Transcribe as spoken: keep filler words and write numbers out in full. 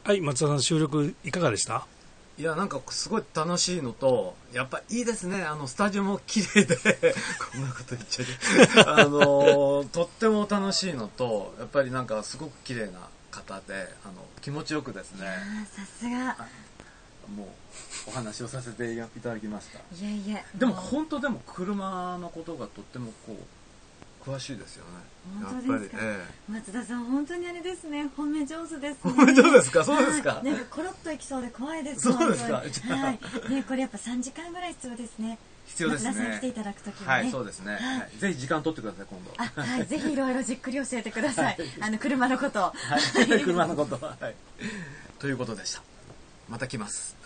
はい、松田さん、収録いかがでした？ いや、なんかすごい楽しいのと、やっぱいいですね。あの、スタジオも綺麗で、こんなこと言っちゃう。あの、とっても楽しいのと、やっぱりなんかすごく綺麗な方で、あの、気持ちよくですね。 さすが。 もう、お話をさせていただきました。 いやいや。 でも本当でも車のことがとってもこう、詳しいですよね。 本当ですか、ええ、松田さん本当にあれですね、褒め上手ですね。 褒め上手ですか？そうですか。 なんかコロッといきそうで怖いです。 そうですか。 はい。ね、これやっぱさんじかんぐらい必要ですね。 必要ですね。 松田さん来ていただくときはね。 はい、そうですね。はい、ぜひ時間取ってください、今度。 あ、はい、ぜひいろいろじっくり教えてください。あの車のこと。はい、車のこと。はい。ということでした。また来ます。